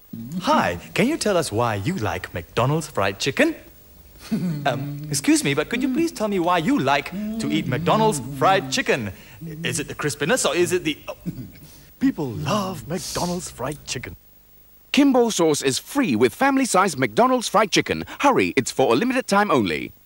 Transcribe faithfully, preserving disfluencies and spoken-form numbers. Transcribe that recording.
Hi, can you tell us why you like McDonald's fried chicken? Um, excuse me, but could you please tell me why you like to eat McDonald's fried chicken? Is it the crispiness or is it the... Oh. People love McDonald's fried chicken. Kimbo sauce is free with family-sized McDonald's fried chicken. Hurry, it's for a limited time only.